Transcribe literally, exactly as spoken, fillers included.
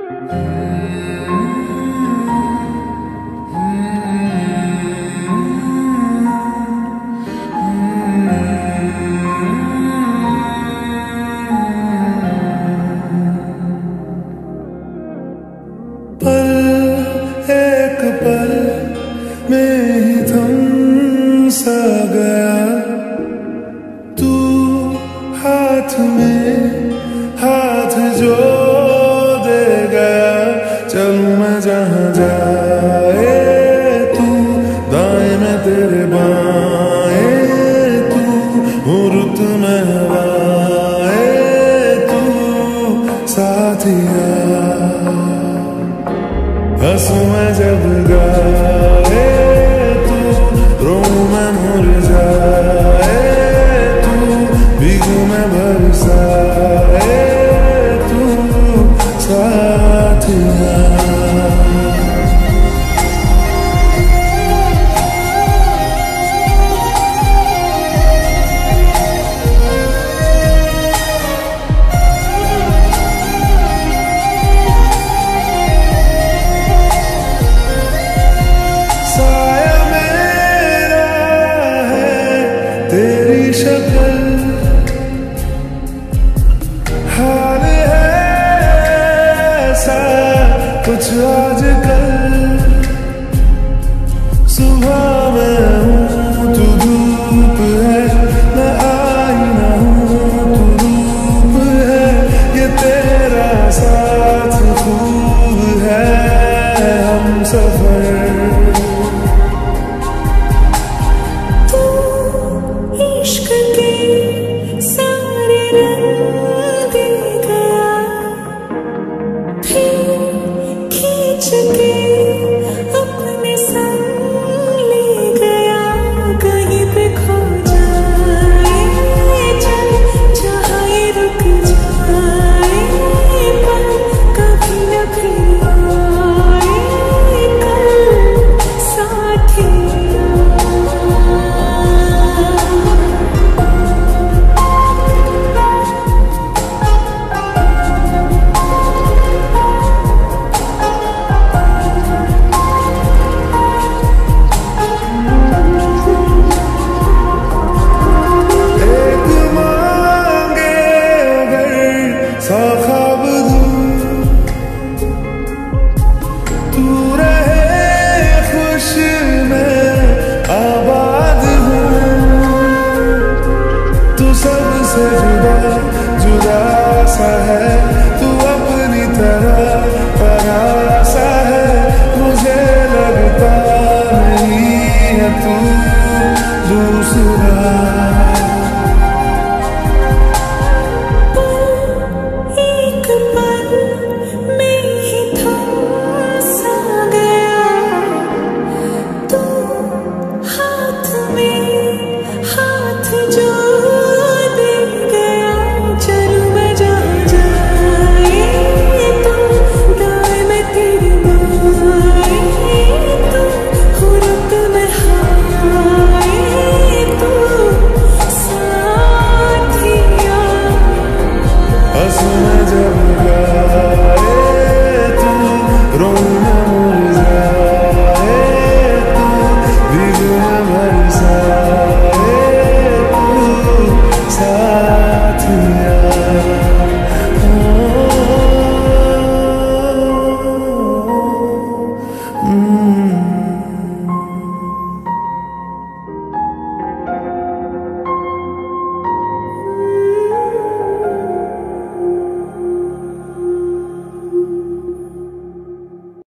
पल एक पल में ही थम सा गया तू, हाथ में हाथ जो दे गया। चलूं मैं जहाँ जाए तू, दाएं में तेरे बाएं तू, रुत में हवाए तू साथिया। हंसूं मैं जब गाए तू, रोऊं मैं मुरझाए तू, भीगूं मैं बरसाए तू साथिया। तेरी शक्ल हाल है ऐसा कुछ आजकल। सुबह मैं हूँ तू धूप है, मैं आईना हूँ तू रूप है। ये तेरा साथ खूब है, हम सफर। इश्क के सारे रंग दे गया, फिर खींच के अपने संग ले गया। कहीं पे खो जाए चल, जहाँ ये रुक जाए पर कभी न फिर आए कल साथिया। तू रहे खुश मैं आबाद हूँ, तू सबसे जुदा जुदा सा है। तू अपनी तरह पराया सा है, मुझे लगता नहीं है तू दूसरा।